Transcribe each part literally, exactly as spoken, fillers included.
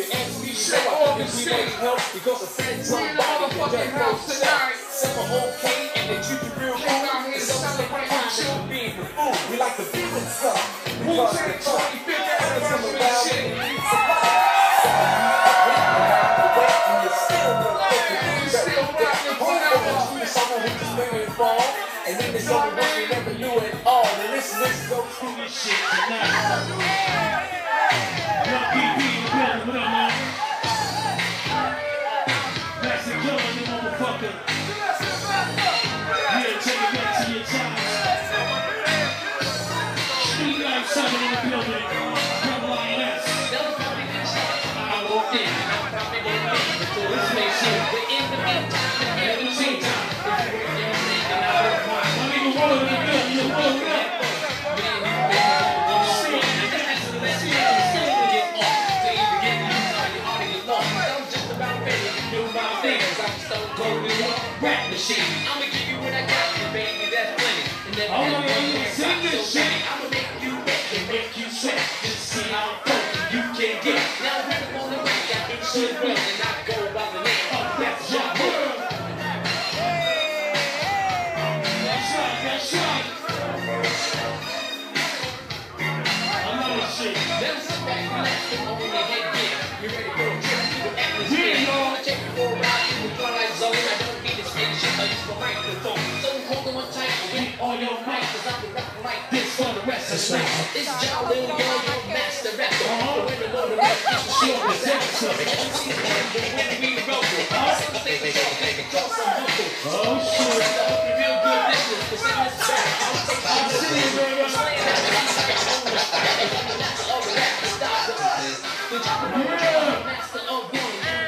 you ask me, so I think we need help because a friend somebody can just go tonight. Simple okay, and they treat you real cool. It's something like you should be the fool. We like to be with stuff. Wu-Tang After Party. And then there's only one you never knew at all. And listen, let's go through this shit tonight. P P, what up, man? That's the killer, you motherfucker. Yeah, take it back to your time. Street life seven in the building. Rebel I N S. I walked in. Let's make sure we're in the meantime. In the meantime. I'm even rolling in the building. You're rolling up. Rap machine. I'ma give you what I got, and baby, that's plenty. And then I'm gonna sing this shit. I'ma make you wet and make you sweat. Just see how funky you can get. Now I'm on the way, got it shit well, and I go by the name of That's Your World. That's right, that's right. I love this shit. Then sit back, relax, and open your head, yeah. You ready for a trip through the atmosphere? Yeah, y'all. Take you for a ride in the twilight zone. I don't need a spaceship, I use my microphone. So hold on tight, beat on your mic, cause I'll be rapping like this for the rest of the night. It's John Lil, yo, your master rapper. The winner of the rap, it's a short disaster. When we roll, some things they don't make it close, I'm humble. Oh, shit. I hope you real good business, cause in this back, I'll take my decision. Slaying out the beats, I got own rap. I'm the master of the rap, the style of this. The job of the master of one.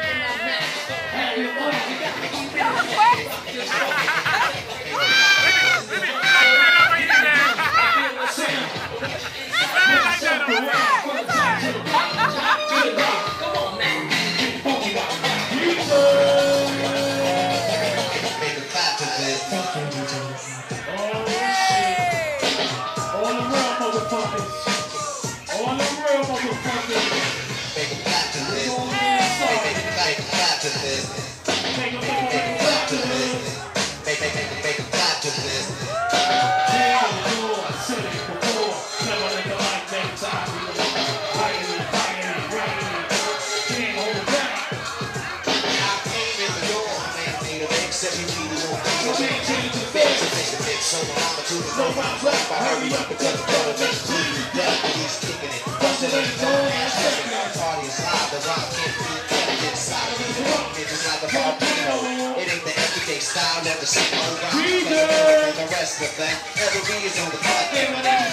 So I'ma do the no rhymes left. I hurry up because the brother makes clean death. He's kicking it. Bustin' in the ass. Party is live. The rhyme can't be kept inside. It's just like a volcano. It ain't the everyday style. Never seen no rhyme. And the rest of that. Every is on the clock. Make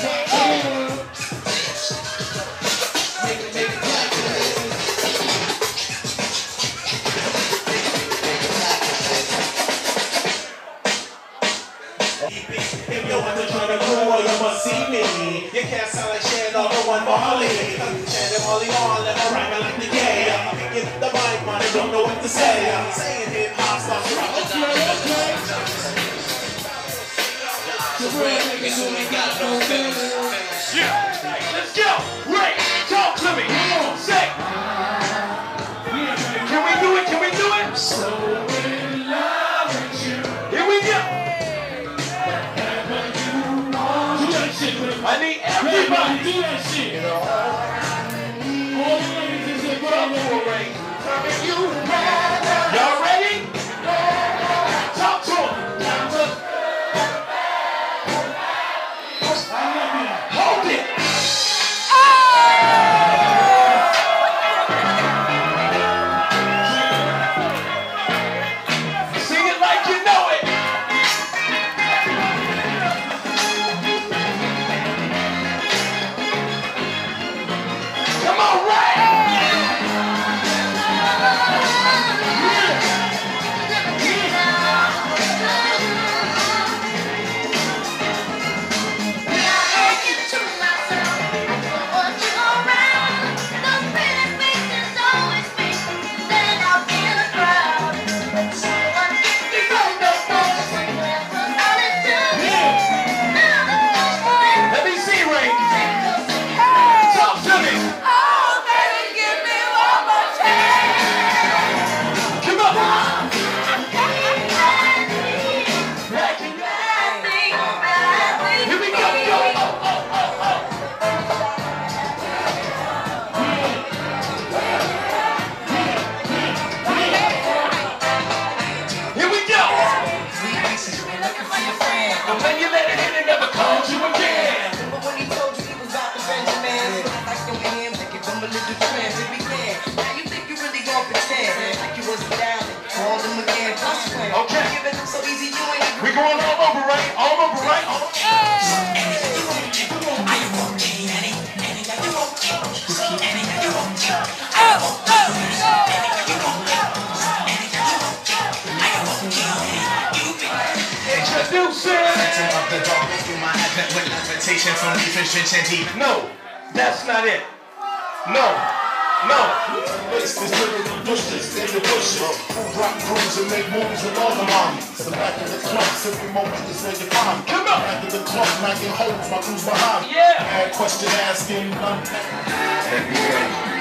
it, make it clap to this. If you want to join the crew or you must see me, you can't sound like Shannon or no one Marley. Shannon Marley on, let me rhyme like the gay. Get the mic, man, I don't know what to say. I'm saying hip hop starts to rock. Okay, okay. The real niggas who ain't got no feelings. Yeah, let's go. Ray, talk to me. Come on, say. Can we do it? Can we do it? So in love with you. Here we go. I need everybody to do that shit. You know, all the ladies is in trouble, Ray. Y'all ready? Talk to them. I love you. Hold it. Sing it like you know it. was down and called him again. Plus when Okay. giving him so easy, you ain't. We going all over, right? All over, right? All over. No, that's not it. No, no. Face this lyrical bushes in the bushes. Rock grooves and make moves with all the mommies. The back of the club, simply moment is where you find me. Come on. Back of the club, knocking holes, my crew's behind me. Yeah. All question asking, none.